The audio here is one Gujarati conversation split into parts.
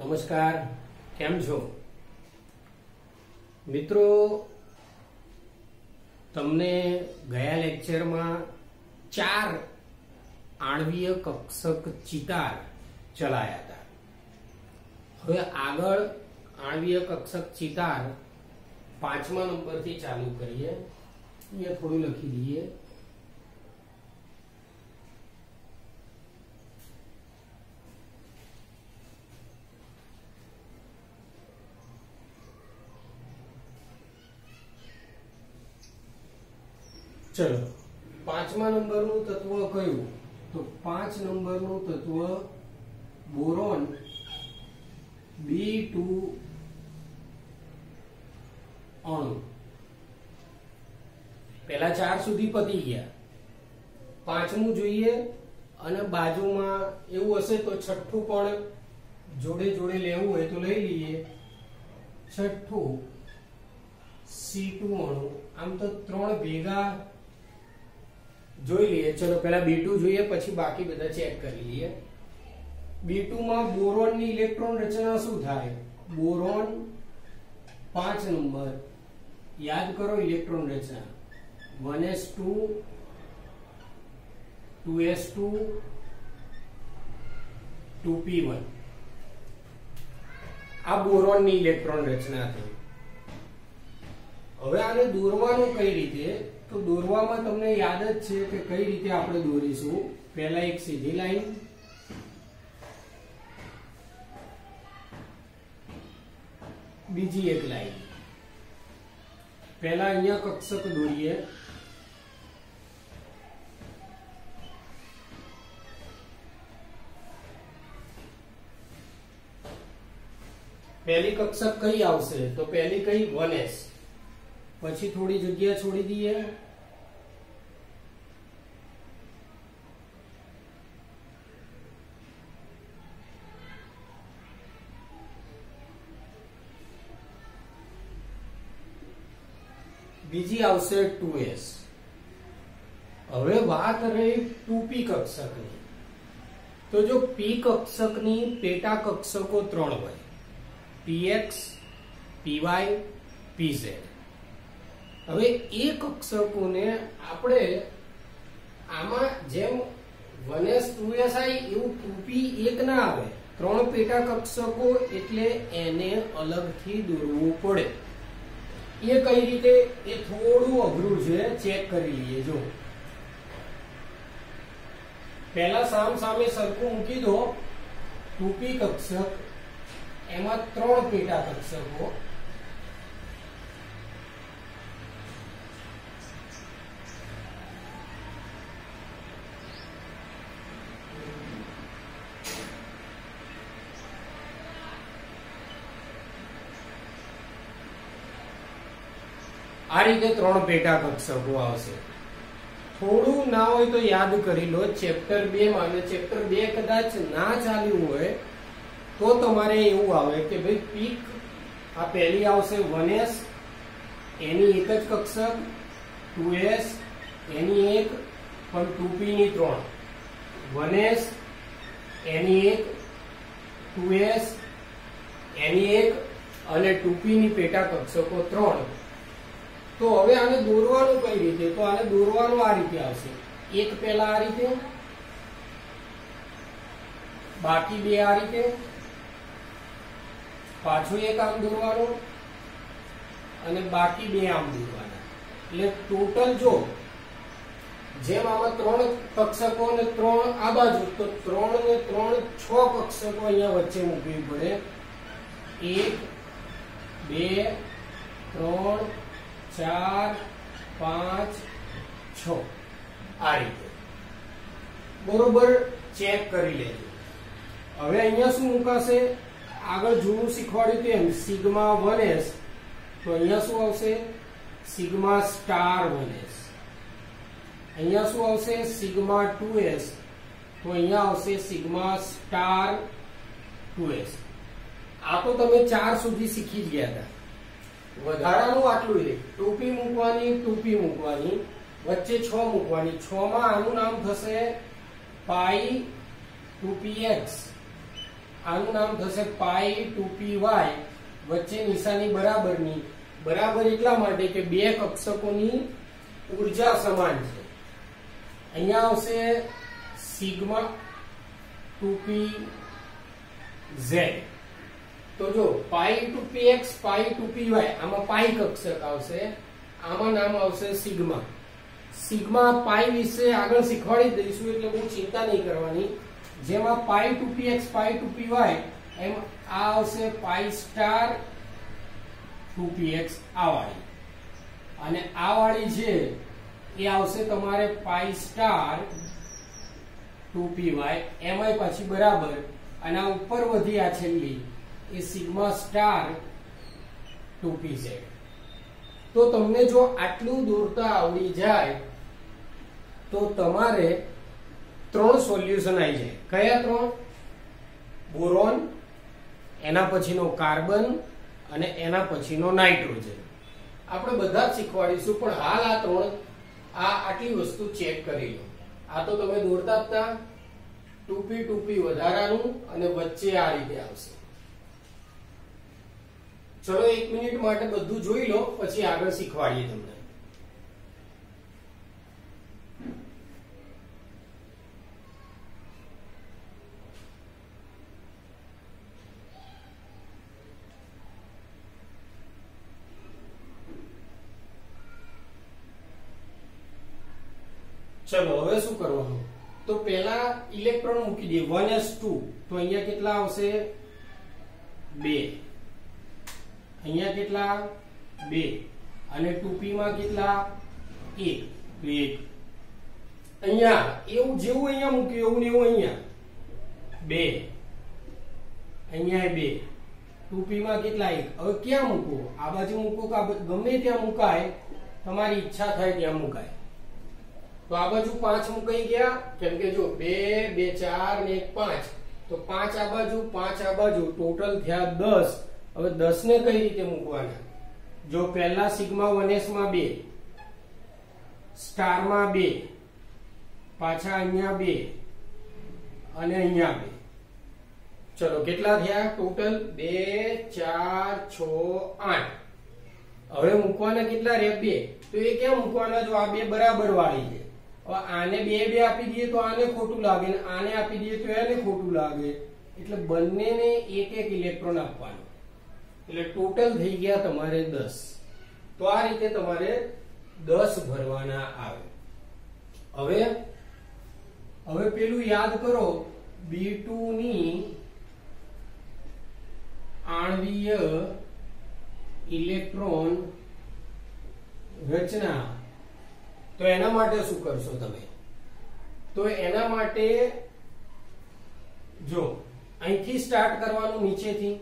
નમસ્કાર, કેમ છો મિત્રો? તમને ગયા લેક્ચરમાં 4 આણ્વીય કક્ષક ચિતાર ચલાયા હતા. હવે આગળ આણ્વીય કક્ષક ચિતાર 5મા નંબરથી ચાલુ કરીએ. અહીંયા થોડું લખી દઈએ. चलो 5મા નંબરનું તત્વ કયું? તો 5 નંબરનું તત્વ બોરોન B2 અણુ. પહેલા 4 સુધી પતી ગયા. 5મું જોઈએ અને બાજુમાં એવું હશે તો છઠ્ઠું પણ જોડે જોડે લેવું હોય તો લઈ લઈએ. છઠ્ઠું C2 અણુ. આમ તો 3 ભેગા જોઈ લઈએ. ચલો પહેલા B2 જોઈએ, પછી બાકી બધા ચેક કરી લઈએ. B2 માં બોરોન ની ઇલેક્ટ્રોન રચના શું થાય? બોરોન 5 નંબર યાદ કરો. ઇલેક્ટ્રોન રચના 1s2 2s2 2p1. આ બોરોન ની ઇલેક્ટ્રોન રચના થઈ. હવે આને દોરવાનું કઈ રીતે? તો દોરવામાં તમને યાદ જ છે કે કઈ રીતે આપણે દોરીશું. પહેલા એક સીધી લાઈન, બીજી એક લાઈન. પહેલા અહીંયા કક્ષક દોરીએ. પહેલી કક્ષક કઈ આવશે? તો પહેલી કઈ 1s. પછી થોડી જગ્યા છોડી દઈએ. બીજી આવશે 2s. હવે વાત રહી 2p કક્ષકની. તો જો p કક્ષકની પેટા કક્ષકો 3 હોય, px, py, pz. હવે એ કક્ષકોને આપણે આમાં જેમ 1s 2s આવી એવું 2p એક ના આવે. 3 પેટા કક્ષકો એટલે એને અલગથી દોરવું પડે. એ કઈ રીતે? એ થોડું અઘરું છે, ચેક કરી લઈએ. જો પહેલા સામ સામે સરખું મૂકી દો. 2p કક્ષક, એમાં 3 પેટા કક્ષકો. આ રીતે 3 પેટા કક્ષકો આવશે. થોડું ના હોય તો યાદ કરી લો. ચેપ્ટર 2 માં, ચેપ્ટર 2 કદાચ ના ચાલ્યું હોય તો તમારે એવું આવે કે ભાઈ પીક આ પહેલી આવશે 1s, એની એક જ કક્ષક. 2s એની એક, પણ 2p ની 3. 1s એની એક, 2s એની એક અને 2p ની પેટા કક્ષકો 3. તો હવે આને દોરવાનું કઈ રીતે? તો આને દોરવાનું આ રીતે આવશે. એક પહેલા આ રીતે, બાકી 2 આ રીતે, પાછું એક આમ દોરવાનું અને બાકી 2 આમ દોરવાના. એટલે ટોટલ જો જેમ આમાં 3 કક્ષકો અને 3 આ બાજુ, તો 3 ને 3 6 કક્ષકો અહીંયા વચ્ચે મૂકવી પડે. 1 2 3 4 5 6 આ રીતે. બરોબર ચેક કરી લેજો. હવે અહીંયા શું મુકાશે? આગળ જૂનું શીખવાડ્યું તેમ સિગ્મા 1s. તો અહીંયા શું આવશે? Sigma star 1s. અહીંયા શું આવશે? Sigma 2s. તો અહીંયા આવશે સિગ્મા સ્ટાર 2s. આ તો તમે 4 સુધી શીખી જ ગયા હતા. વધારાનું આટલું લે. 2p મૂકવાની, 2p મૂકવાની, વચ્ચે 6 મૂકવાની. 6 માં આનું નામ થશે પાઈ 2px. આનું નામ થશે પાઈ 2py, વચ્ચે નિશાની બરાબરની, બરાબર એટલા માટે કે બે કક્ષકોની ઊર્જા સમાન છે. અહીંયા આવશે સિગ્મા 2pz. તો જો પાઈ 2px પાઈ 2py, આમાં પાઈ કક્ષક આવશે, આમાં નામ આવશે સિગ્મા. સિગ્મા પાઈ વિશે આગળ શીખવાડી દઈશું એટલે બહુ ચિંતા નહીં કરવાની. જેમાં પાઈ 2px પાઈ 2py એમ આ આવશે પાઈ સ્ટાર 2px આ વાળી, અને આ વાળી છે એ આવશે તમારે પાઈ સ્ટાર 2py, એમાંય પાછી બરાબર, અને આ ઉપર વધી આ છેલ્લી એ સિગ્મા સ્ટાર 2pz. તો તમને જો આટલું દોરતા આવડી જાય તો તમારે ત્રણ સોલ્યુશન આવી જાય. કયા ત્રણ? બોરોન, એના પછીનો કાર્બન અને એના પછીનો નાઇટ્રોજન. આપણે બધા જ શીખવાડીશું, પણ હાલ આ ત્રણ આટલી વસ્તુ ચેક કરી લો. આ તો તમે દોરતા હતા 2p 2p વધારાનું, અને વચ્ચે આ રીતે આવશે. ચલો 1 મિનિટ માટે બધું જોઈ લો, પછી આગળ શીખવાડીએ તમને. ચલો હવે શું કરવાનું? તો પહેલા ઇલેક્ટ્રોન મૂકી દઈએ 1s2. તો અહીંયા કેટલા આવશે? 2. અહીંયા કેટલા? 2. અને 2p માં કેટલા? 1. 1. અહીંયા એવું જેવું અહીંયા મૂક્યું એવું ને એવું અહીંયા 2. અહીંયા 2. 2p માં કેટલા? 1. હવે ક્યાં મૂકવું? આ બાજુ મૂકો કે ગમે ત્યાં મુકાય, તમારી ઈચ્છા થાય ત્યાં મુકાય. તો આ બાજુ 5 મુકાઈ ગયા, કેમ કે જો 2 2 4 ને 1 5. તો 5 આ બાજુ 5 આ બાજુ, ટોટલ થયા 10. હવે 10 ને કઈ રીતે મૂકવાના? જો પહેલા સિગ્મા 1s માં 2, સ્ટાર માં 2, પાછા અહીંયા 2 અને અહીંયા 2. ચલો કેટલા થયા ટોટલ? 2 4 6 8. હવે મૂકવાના કેટલા રે? 2. તો એ ક્યાં મૂકવાના? જો આ બે બરાબર વાળી છે. હવે આને 2 2 આપી દઈએ તો આને ખોટું લાગે, ને આને આપી દઈએ તો એને ખોટું લાગે. એટલે બંનેને એક એક ઇલેક્ટ્રોન આપવાનું. એટલે ટોટલ થઈ ગયા તમારે 10. તો આ રીતે તમારે 10 ભરવાના આવે. હવે પેલું યાદ કરો, B2 ની આણ્વીય ઇલેક્ટ્રોન રચના. તો એના માટે શું કરશો તમે? તો એના માટે જો અહીંથી સ્ટાર્ટ કરવાનું, નીચેથી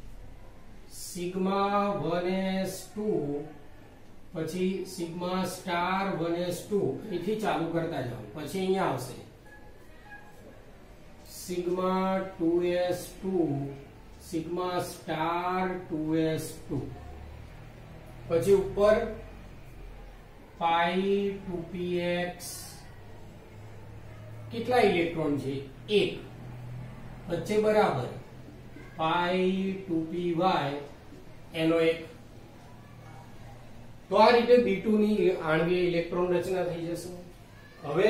સિગ્મા 1s2, પછી સિગ્મા સ્ટાર 1s2, અહીંથી ચાલુ કરતા જાઓ. પછી અહીંયા આવશે sigma 2s2, sigma star 2s2, પછી ઉપર પાઈ 2px. કેટલા ઇલેક્ટ્રોન છે? 1. વચ્ચે બરાબર પાઈ 2py એનો 1. તો આ રીતે B2 ની આણ્વીય ઇલેક્ટ્રોન રચના થઈ જશે. હવે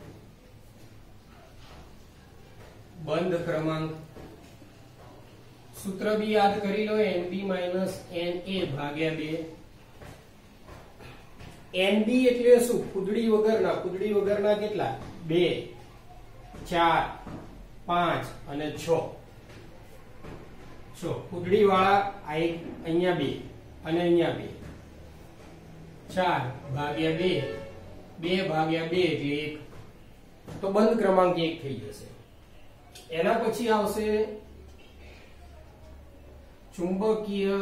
બંધ ક્રમાંક સૂત્ર બી યાદ કરી લો, Nb - Na ભાગ્યા 2. Nb એટલે શું? ફૂદડી વગરના. ફૂદડી વગરના કેટલા? 2 4 5 અને 6. ફૂદડી વાળા આ એક, અહીંયા 2 અને અહીંયા 2. 4 ભાગ્યા 2, 2 ભાગ્યા 2 એટલે 1. તો બંધ ક્રમાંક 1 થઈ જશે. એના પછી આવશે ચુંબકીય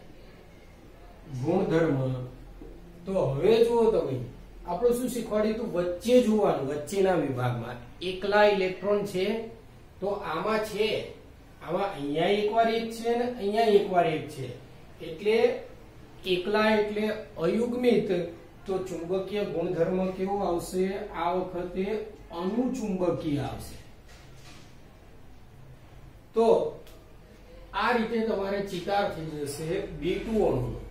ગુણધર્મ. તો હવે જુઓ તમે, આપણે શું શીખવાડ્યું હતું? વચ્ચે જોવાનું, વચ્ચેના વિભાગમાં એકલા ઇલેક્ટ્રોન છે તો આમાં છે, આમાં અહીંયા એકવાર 1 છે ને અહીંયા એકવાર 1 છે. એટલે એકલા એટલે અયુગ્મિત. તો ચુંબકીય ગુણધર્મ કેવો આવશે? આ વખતે અનુચુંબકીય આવશે. તો આ રીતે તમારે ચિતાર થઈ જશે B2 અણુનો.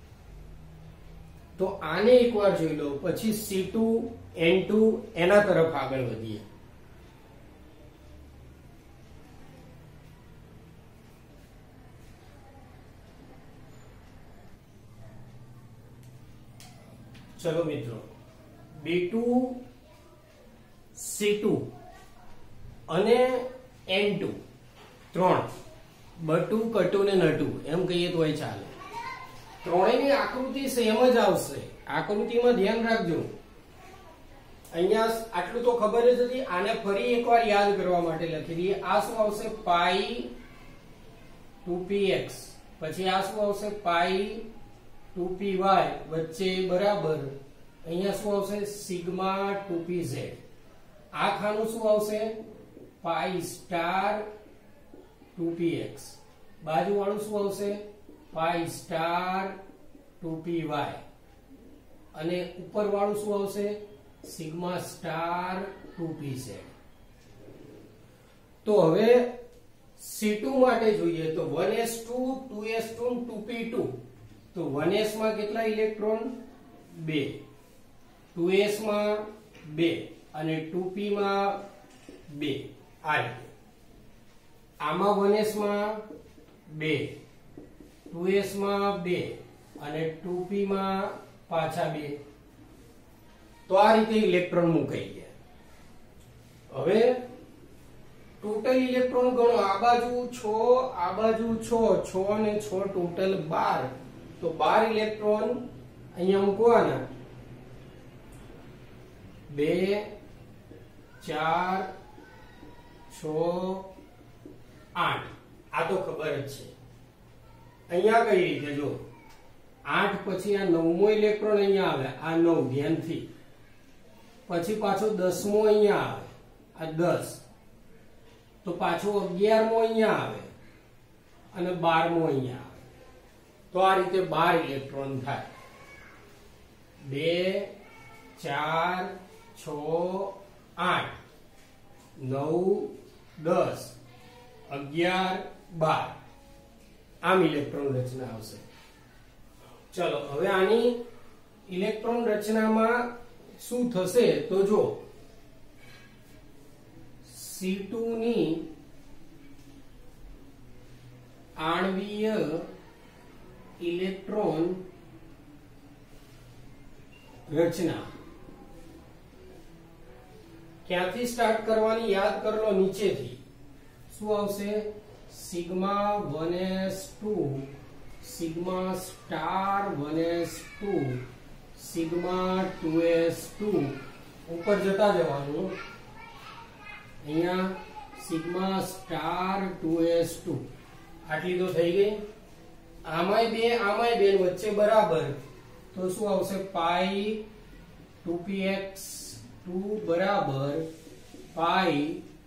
તો આને એકવાર જોઈ લો, પછી C2 N2 એના તરફ આગળ વધીએ. ચલો મિત્રો, B2 C2 અને N2 ત્રણ, બટુ કટુ ને નટુ એમ કહીએ તોય ચાલે. ત્રણેયની આકૃતિ સેમ જ આવશે. આકૃતિમાં ધ્યાન રાખજો. અહીંયા આટલું તો ખબર જ હતી. આને ફરી એકવાર યાદ કરવા માટે લખી દઈએ. આ શું આવશે? પાઈ 2px. પછી આ શું આવશે? પાઈ 2py વચ્ચે બરાબર અહીંયા શું આવશે? Sigma 2pz. આ ખાનું શું આવશે? Pi star 2px. બાજુ વાળું શું આવશે? Pi star 2py. અને ઉપર વાળું શું આવશે? Sigma star 2pz. તો હવે C2 માટે જોઈએ તો 1s2 2s2 2p2. તો 1s માં કેટલા ઇલેક્ટ્રોન? 2. 2s માં 2 અને 2p માં 2. આ રીતે આમાં 1s માં 2, 2s માં 2 અને 2p માં પાછા 2. તો આ રીતે ઇલેક્ટ્રોન મુકાઈ ગયા. હવે ટોટલ ઇલેક્ટ્રોન ગણો. આ બાજુ 6, આ બાજુ 6, 6 અને 6 ટોટલ 12. તો 12 ઇલેક્ટ્રોન અહીંયા મૂકવાના. 2 4 6 8. આ તો ખબર જ છે. અહીંયા કઈ રીતે જો 8 પછી આ 9મો ઇલેક્ટ્રોન અહીંયા આવે. આ 9 ધ્યાનથી. પછી પાછો 10મો અહીંયા આવે. આ 10. તો પાછો 11મો અહીંયા આવે અને 12મો અહીંયા આવે. તો આ રીતે 12 ઇલેક્ટ્રોન થાય. 2 4 6 8 9 10 11 12. આમ ઇલેક્ટ્રોન રચના આવશે. ચલો હવે આની ઇલેક્ટ્રોન રચનામાં શું થશે તો જો C2 ની આણ્વીય ઇલેક્ટ્રોન રચના ક્યાંથી સ્ટાર્ટ કરવાની યાદ કરી લો. નીચેથી શું આવશે? Sigma 1s2 sigma star 1s2 sigma 2s2 ઉપર જતા જવાનું. અહીંયા સિગ્મા સ્ટાર 2s2. આટલી તો થઈ ગઈ. આમાંય બે વચ્ચે બરાબર. તો શું આવશે? પાઈ 2px2 બરાબર પાઈ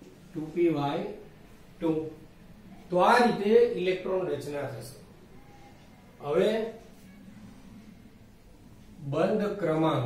2py2. તો આ રીતે ઇલેક્ટ્રોન રચના થશે. હવે બંધ ક્રમાંક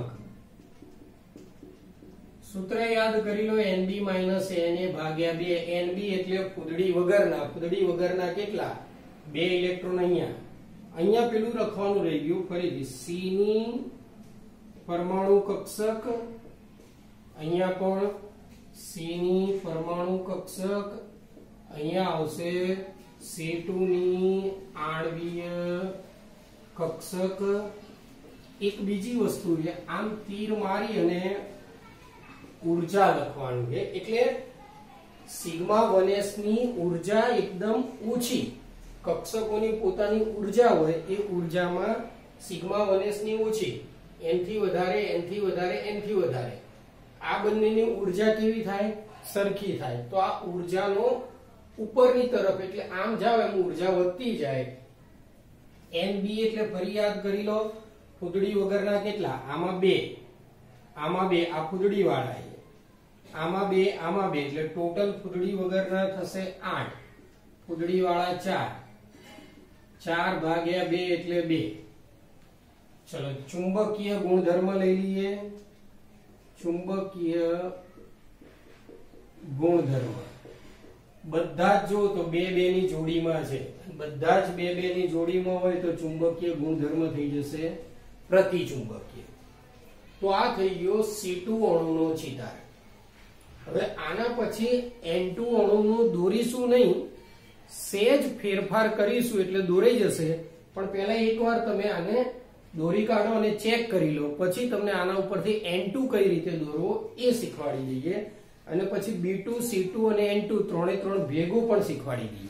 સૂત્ર યાદ કરી લો. NB - NA ભાગ્યા 2. NB એટલે ફૂદડી વગરના કેટલા? 2 ઇલેક્ટ્રોન. અહીંયા પેલું લખવાનું રહી ગયું. ફરીથી C ની પરમાણુ કક્ષક. અહીંયા પણ C ની પરમાણુ કક્ષક. અહીંયા આવશે C2 ની આણ્વીય કક્ષક. એક બીજી વસ્તુ છે, આમ તીર મારી અને ઊર્જા લખવાનું છે. એટલે સિગ્મા 1s ની ઊર્જા એકદમ ઓછી. કક્ષકોની પોતાની ઊર્જા હોય એ ઊર્જામાં સિગ્મા 1s ની ઓછી. n થી વધારે, n થી વધારે, n થી વધારે. આ બંનેની ઊર્જા કેવી થાય? સરખી થાય. તો આ ઊર્જાનો ઉપરની તરફ એટલે આમ જાવ એમ ઊર્જા વધતી જાય. NB એટલે ફરી યાદ કરી લો. ફૂદડી વગરના કેટલા? આમાં 2, આમાં 2. આ ફૂદડી વાળા. આમાં 2, આમાં 2 એટલે ટોટલ ફૂદડી વગરના થશે 8. ફૂદડી વાળા 4. 4 ભાગ્યા 2 એટલે 2. ચલો ચુંબકીય ગુણધર્મ લઈ લઈએ. ચુંબકીય ગુણધર્મ બધા જ જો તો બે બે ની જોડીમાં છે, બધા જ બે બે ની જોડીમાં હોય તો ચુંબકીય ગુણધર્મ થઈ જશે પ્રતિચુંબકીય. તો આ થઈ ગયો C2 અણુનો ચિતાર. હવે આના પછી N2 અણુનું દોરીશું નહીં, સેજ ફેરફાર કરીશું એટલે દોરાઈ જશે. પણ પહેલા એકવાર તમે આને દોરી કાઢો અને ચેક કરી લો, પછી તમને આના ઉપરથી N2 કઈ રીતે દોરવો એ શીખવાડી દઈએ, અને પછી B2 C2 અને N2 ત્રણે ત્રણ ભેગું પણ શીખવાડી દઈએ.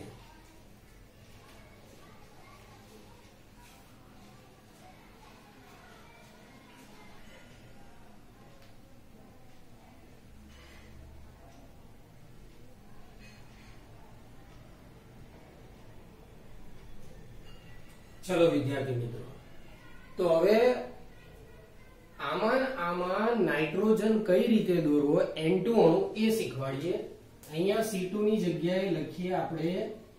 ચલો વિદ્યાર્થી મિત્રો, તો હવે આમાં નાઇટ્રોજન કઈ રીતે દોરવો N2 અણુ એ શીખવાડીએ. અહીંયા C2 ની જગ્યાએ લખીએ આપણે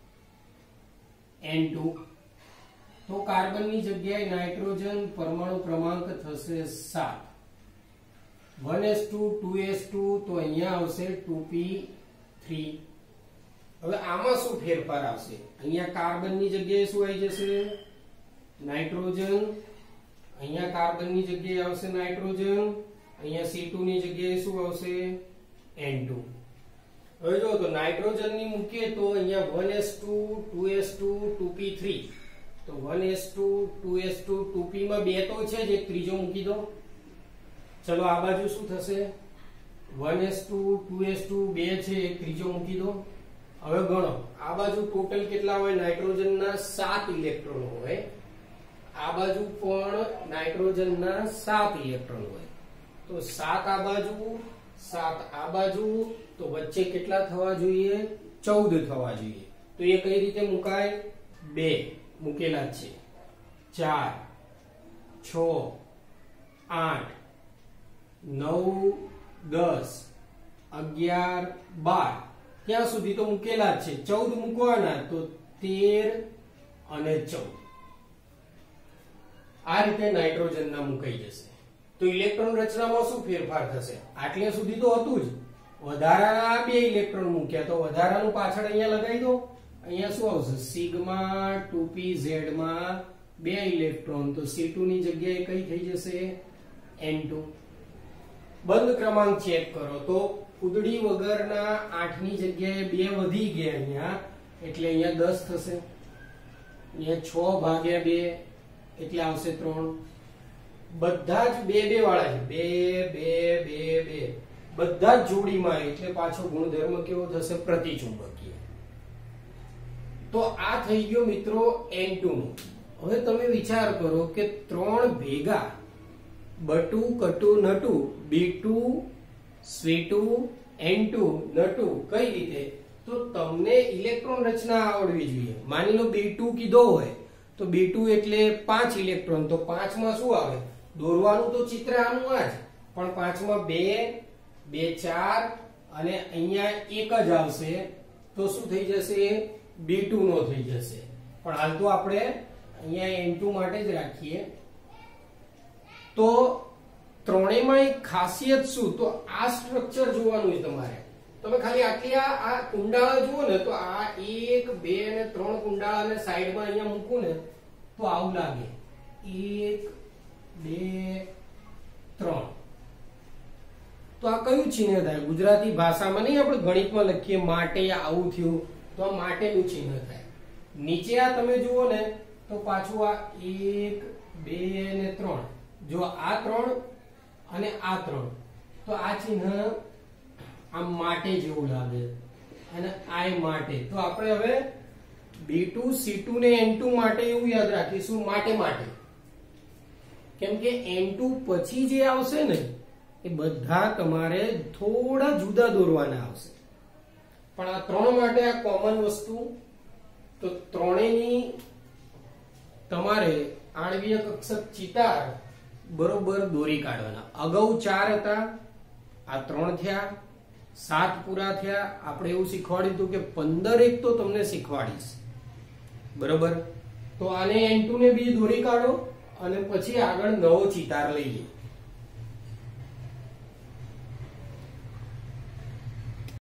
N2. તો કાર્બન ની જગ્યાએ નાઇટ્રોજન પરમાણુ ક્રમાંક થશે 7. 1s2 2s2 તો અહીંયા આવશે 2p3. હવે આમાં શું ફેરફાર આવશે? અહીંયા કાર્બન ની જગ્યાએ શું આવી જશે? નાઇટ્રોજન. અહીંયા કાર્બન ની જગ્યાએ આવશે નાઇટ્રોજન, અહીંયા C2 ની જગ્યાએ શું આવશે? N2. હવે જો તો નાઇટ્રોજન ની મૂકીએ તો અહીંયા 1s2 2s2 2p3. તો 1s2 2s2 2p માં બે તો છે જ, એક ત્રીજો મૂકી દો. ચલો આ બાજુ શું થશે? 1s2 2s2 બે છે, એક ત્રીજો મૂકી દો. હવે ગણો આ બાજુ ટોટલ કેટલા હોય? નાઇટ્રોજનના 7 ઇલેક્ટ્રોન હોય. આ બાજુ પણ નાઇટ્રોજનના 7 ઇલેક્ટ્રોન હોય. તો 7 આ બાજુ 7 આ બાજુ, તો વચ્ચે કેટલા થવા જોઈએ? 14 થવા જોઈએ. તો એ કઈ રીતે મુકાય? 2 મૂકેલા જ છે. 4 6 8 9 10 11 12 ત્યાં સુધી તો મૂકેલા જ છે. 14 મૂકવાના તો 13 અને 14 આ રીતે નાઇટ્રોજન ના મુકાઈ જશે. તો ઇલેક્ટ્રોન રચનામાં શું ફેરફાર થશે? આટલે સુધી તો હતું જ, વધારાના 2 ઇલેક્ટ્રોન મૂક્યા, તો વધારાનું પાછળ અહીંયા લગાવી દો. અહીંયા શું આવશે? સિગ્મા 2pz માં 2 ઇલેક્ટ્રોન, તો C2 ની જગ્યાએ કઈ થઈ જશે? N2. બંધ ક્રમાંક ચેક કરો તો ફૂદડી વગરના 8 ની જગ્યાએ 2 વધી ગયા અહીંયા, એટલે અહીંયા 10 થશે. અહીંયા 6 ભાગ્યા 2 એટલે આવશે 3. બધા જ 2 વાળા છે, 2 2 2 2 બધા જ જોડીમાં, એટલે પાછો ગુણધર્મ કેવો થશે? પ્રતિચુંબકીય. તો આ થઈ ગયો મિત્રો N2 નું. હવે તમે વિચાર કરો કે 3 ભેગા બટુ કટુ નટુ B2 C2 N2 નટુ કઈ રીતે? તો તમને ઇલેક્ટ્રોન રચના આવડવી જોઈએ. માની લો B2 કીધો હોય તો B2 એટલે 5 ઇલેક્ટ્રોન, તો 5 માં શું આવે? દોરવાનું તો ચિત્ર આનું આ જ, પણ 5 માં 2 2 4 અને અહીંયા એક જ આવશે, તો શું થઈ જશે? B2 નો થઈ જશે. પણ હાલ તો આપણે અહીંયા N2 માટે જ રાખીએ. તો ત્રણેયમાં એક ખાસિયત શું? તો આ સ્ટ્રક્ચર જોવાનું છે તમારે. તમે ખાલી આટલી આ કુંડાળા જુઓ ને, તો આ 1 2 અને 3 કુંડાળાને સાઈડમાં અહીંયા મૂકું ને તો આવું લાગે. 1 2 3. તો આ કયું ચિહ્ન થાય? ગુજરાતી ભાષામાં નહીં, આપણે ગણિતમાં લખીએ માટે આવું થયું, તો આ માટેનું ચિહ્ન થાય. નીચે આ તમે જુઓ ને તો પાછું આ 1 2 અને 3, જો આ 3 અને આ 3, તો આ ચિહ્ન આમ માટે જેવું લાગે, અને આ માટે. તો આપણે હવે B2 C2 ને N2 માટે એવું યાદ રાખીશું, માટે માટે. કેમ કે N2 પછી જે આવશે ને એ બધા તમારે થોડા જુદા દોરવાના આવશે, પણ આ 3 માટે આ કોમન વસ્તુ. તો ત્રણેયની તમારે આણ્વીય કક્ષક ચિતાર બરોબર દોરી કાઢવાના. અગાઉ 4 હતા, આ 3 થયા, 7 પૂરા થયા. આપણે એવું શીખવાડ્યું હતું કે 15 એક તો તમને શીખવાડીશ, બરોબર? તો આને N2 ને બી દોરી કાઢો અને પછી આગળ નવો ચિતાર લઈએ.